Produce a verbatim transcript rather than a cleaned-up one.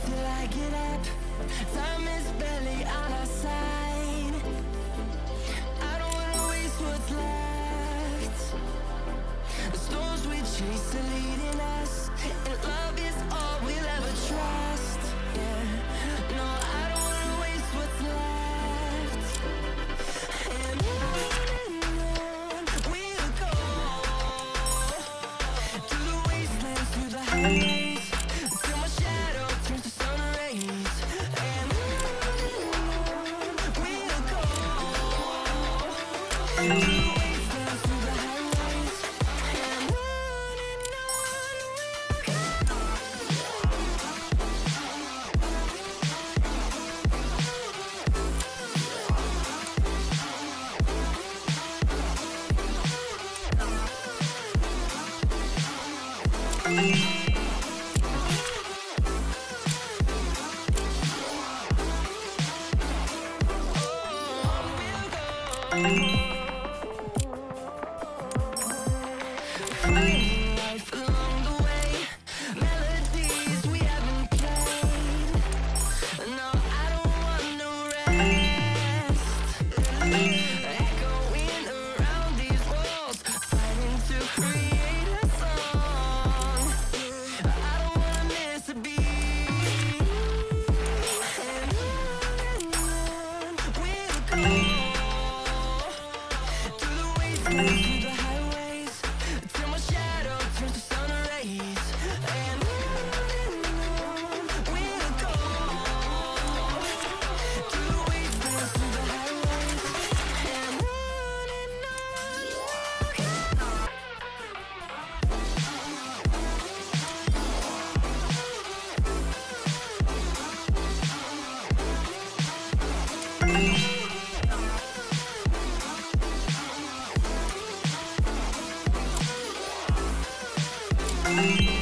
till I get up. Time is barely on our side. I don't wanna waste what's left. The storms we chase are leading us, and love is all we'll ever trust. Yeah, no, I don't wanna waste what's left. And on and on we'll go, through the wastelands, through the highways, till my shadow turns to sun rays. And on and on we'll go, through the wastelands, through the highways. And on and on we'll go. Finding life along the way, melodies we haven't played. No, I don't want no rest. Echoing around these walls, fighting to create a song. I don't wanna miss a beat. And on and on we'll go, through the wastelands, through the highways, till my shadow turns to sun rays. And on and on we'll go, through the wastelands, through the highways. And on and on we'll go. We'll be right back.